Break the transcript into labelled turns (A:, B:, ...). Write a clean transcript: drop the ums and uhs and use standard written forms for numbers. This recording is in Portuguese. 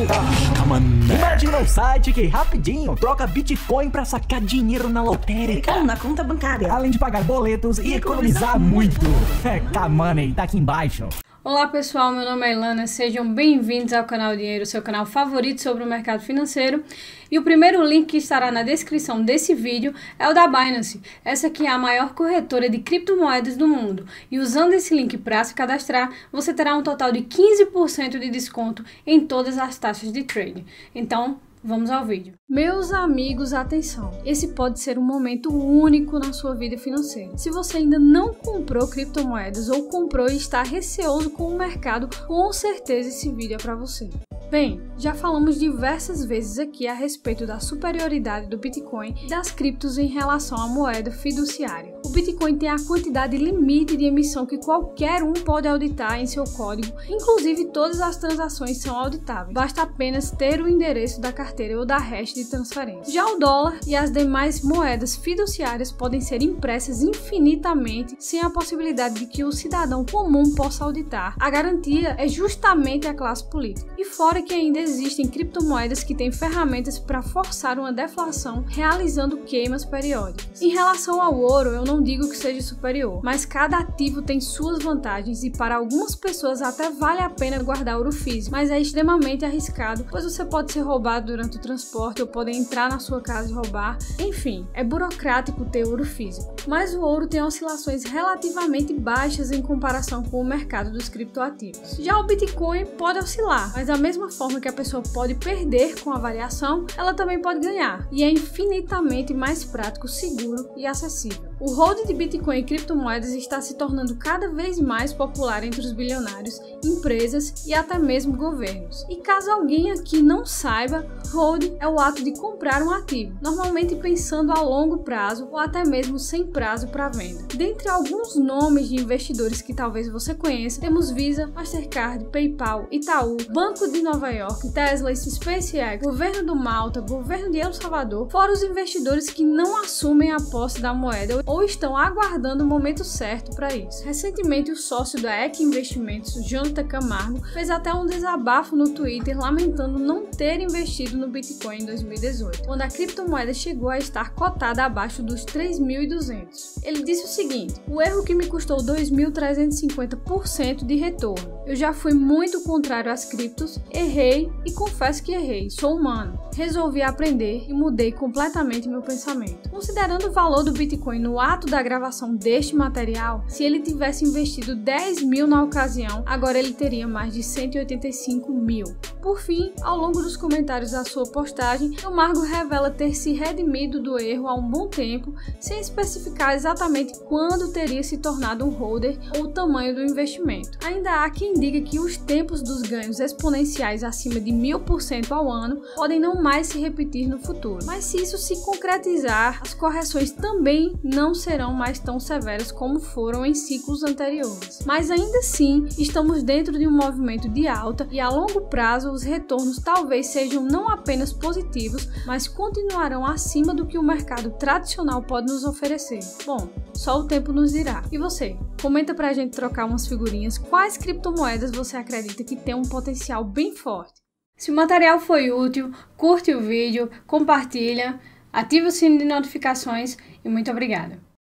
A: mané.
B: Imagina um site que rapidinho troca Bitcoin pra sacar dinheiro na lotérica.
C: Ou na conta bancária.
B: Além de pagar boletos e economizar muito. K-Money tá aqui embaixo.
D: Olá pessoal, meu nome é Ilana, sejam bem-vindos ao canal Dinheiro, seu canal favorito sobre o mercado financeiro. E o primeiro link que estará na descrição desse vídeo é o da Binance. Essa aqui é a maior corretora de criptomoedas do mundo. E usando esse link para se cadastrar, você terá um total de 15% de desconto em todas as taxas de trade. Então, vamos ao vídeo. Meus amigos, atenção! Esse pode ser um momento único na sua vida financeira. Se você ainda não comprou criptomoedas ou comprou e está receoso com o mercado, com certeza esse vídeo é para você. Bem, já falamos diversas vezes aqui a respeito da superioridade do Bitcoin e das criptos em relação à moeda fiduciária. O Bitcoin tem a quantidade limite de emissão que qualquer um pode auditar em seu código, inclusive todas as transações são auditáveis. Basta apenas ter o endereço da carteira ou da hash de transferência. Já o dólar e as demais moedas fiduciárias podem ser impressas infinitamente sem a possibilidade de que o cidadão comum possa auditar. A garantia é justamente a classe política. E fora que ainda existem criptomoedas que têm ferramentas para forçar uma deflação realizando queimas periódicas. Em relação ao ouro, eu não digo que seja superior, mas cada ativo tem suas vantagens e para algumas pessoas até vale a pena guardar ouro físico, mas é extremamente arriscado, pois você pode ser roubado durante o transporte ou podem entrar na sua casa e roubar. Enfim, é burocrático ter ouro físico, mas o ouro tem oscilações relativamente baixas em comparação com o mercado dos criptoativos. Já o Bitcoin pode oscilar, mas da mesma forma que a pessoa pode perder com a variação, ela também pode ganhar, e é infinitamente mais prático, seguro e acessível. O holding de Bitcoin e criptomoedas está se tornando cada vez mais popular entre os bilionários, empresas e até mesmo governos. E caso alguém aqui não saiba, holding é o ato de comprar um ativo, normalmente pensando a longo prazo ou até mesmo sem prazo para venda. Dentre alguns nomes de investidores que talvez você conheça, temos Visa, Mastercard, PayPal, Itaú, Banco de Nova York, Tesla, SpaceX, Governo do Malta, Governo de El Salvador, fora os investidores que não assumem a posse da moeda ou estão aguardando o momento certo para isso. Recentemente, o sócio da EQ Investimentos, Jonathan Camargo, fez até um desabafo no Twitter lamentando não ter investido no Bitcoin em 2018, quando a criptomoeda chegou a estar cotada abaixo dos 3.200. Ele disse o seguinte: o erro que me custou 2.350% de retorno. Eu já fui muito contrário às criptos, errei e confesso que errei, sou humano. Resolvi aprender e mudei completamente meu pensamento. Considerando o valor do Bitcoin no ato da gravação deste material, se ele tivesse investido 10 mil na ocasião, agora ele teria mais de 185 mil. Por fim, ao longo dos comentários da sua postagem, Camargo revela ter se redimido do erro há um bom tempo, sem especificar exatamente quando teria se tornado um holder ou o tamanho do investimento. Ainda há quem diga que os tempos dos ganhos exponenciais acima de 1000% ao ano podem não mais se repetir no futuro. Mas se isso se concretizar, as correções também não serão mais tão severas como foram em ciclos anteriores. Mas ainda assim, estamos dentro de um movimento de alta e a longo prazo os retornos talvez sejam não apenas positivos, mas continuarão acima do que o mercado tradicional pode nos oferecer. Bom, só o tempo nos dirá. E você? Comenta pra gente trocar umas figurinhas quais criptomoedas você acredita que tem um potencial bem forte. Se o material foi útil, curte o vídeo, compartilha, ativa o sino de notificações e muito obrigada!